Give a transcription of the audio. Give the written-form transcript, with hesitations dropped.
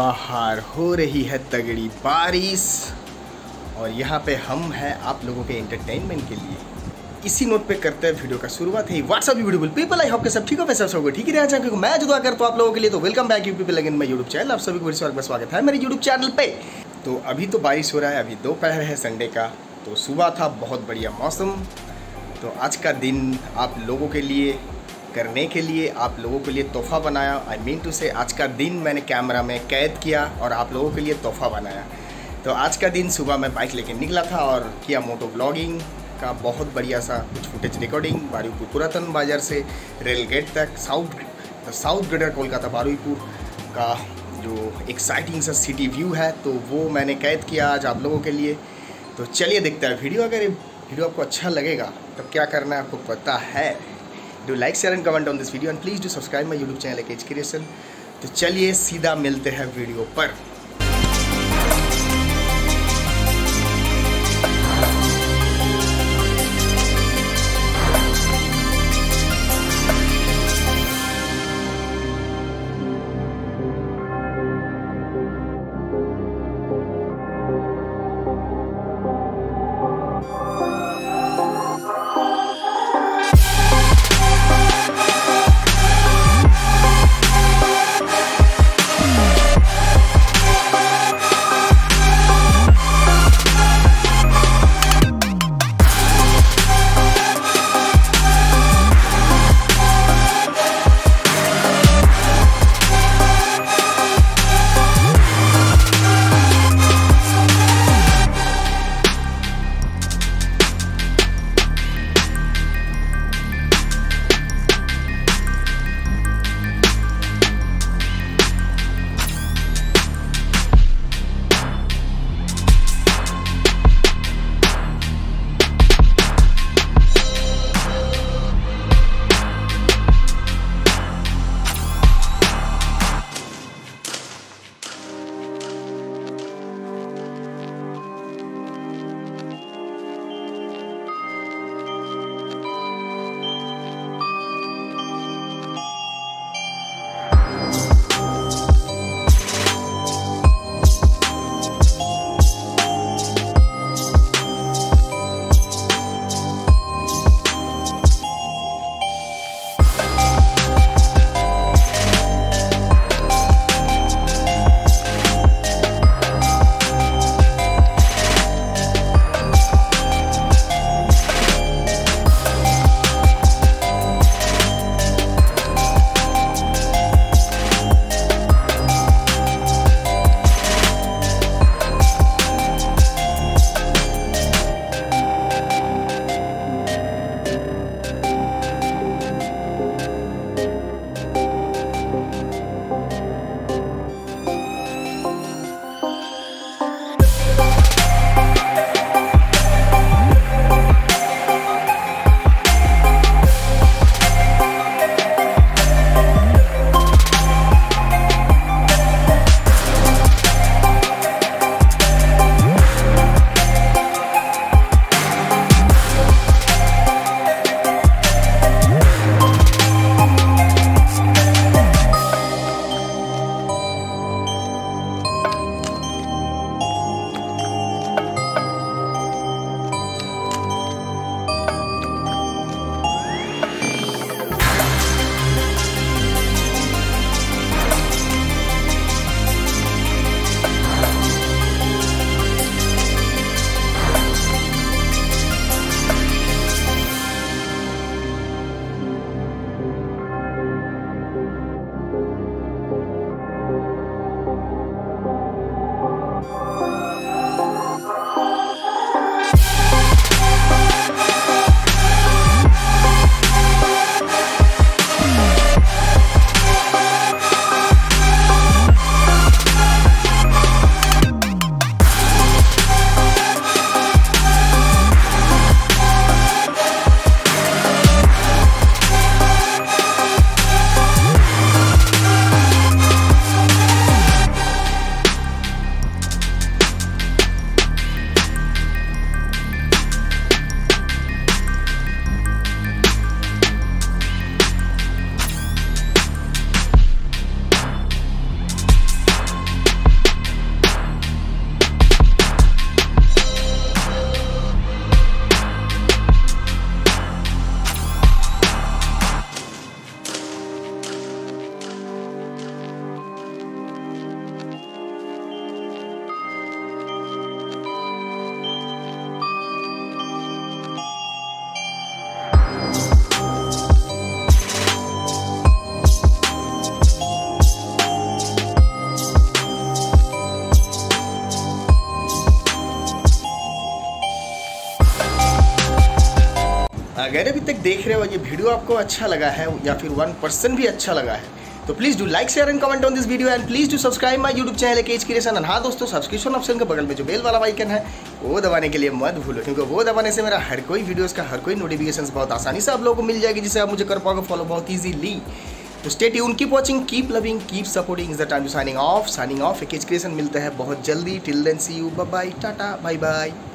बाहर हो रही है तगड़ी बारिश और यहाँ पे हम हैं आप लोगों के एंटरटेनमेंट के लिए। इसी नोट पे करते हैं वीडियो का शुरुआत है। What's up beautiful people, I hope के सब ठीक हो, वैसे सब ठीक ही रहना चाहिए। मैं जो दुआ करता हूँ आप लोगों के लिए, तो welcome back you people again my YouTube channel. आप सभी को फिर से स्वागत है मेरे यूट्यूब चैनल पे। तो अभी तो बारिश हो रहा है, अभी दोपहर है संडे का, तो सुबह था बहुत बढ़िया मौसम। तो आज का दिन आप लोगों के लिए करने के लिए, आप लोगों के लिए तोहफा बनाया। आई मीन टू से आज का दिन मैंने कैमरा में कैद किया और आप लोगों के लिए तोहफा बनाया। तो आज का दिन सुबह मैं बाइक लेके निकला था और किया मोटो ब्लॉगिंग का बहुत बढ़िया सा कुछ फुटेज रिकॉर्डिंग। बारुईपुर पुरातन बाजार से रेल गेट तक साउथ ग्रेटर कोलकाता बारुईपुर का जो एक्साइटिंग सा सिटी व्यू है, तो वो मैंने कैद किया आज आप लोगों के लिए। तो चलिए देखते हैं वीडियो। अगर वीडियो आपको अच्छा लगेगा तब क्या करना है आपको पता है। Do like share and comment on this video and please do subscribe my YouTube channel AK's creation. तो चलिए सीधा मिलते हैं वीडियो पर। अगर अभी तक देख रहे हो ये वीडियो आपको अच्छा लगा है या फिर 1% भी अच्छा लगा है तो please do like share and comment on this video and please do subscribe my YouTube channel K's creation. And हाँ दोस्तों, सब्सक्रिप्शन ऑप्शन के बगल में जो बेल वाला आइकन है वो दबाने के लिए मत भूलो, क्योंकि वो दबाने से मेरा हर कोई वीडियोस का हर कोई नोटिफिकेशन बहुत आसानी से आप लोगों को मिल जाएगी, जिसे आप मुझे कर पाओगे फॉलो बहुत ईजीली। तो stay tune, keep watching, keep loving, keep supporting. Is the time to signing off. K's creation मिलते हैं बहुत जल्दी। Till then see you, bye bye, tata, bye bye.